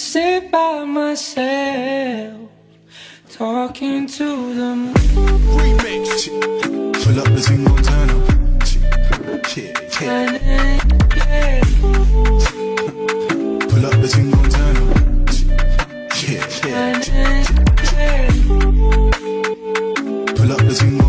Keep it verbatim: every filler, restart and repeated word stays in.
sit by myself, talking to the moon. Remix. Pull up the thing, gon' turn up. Yeah, yeah. Yeah. Pull up the thing, gon' turn up. Yeah, yeah. Yeah. Pull up the thing, gon'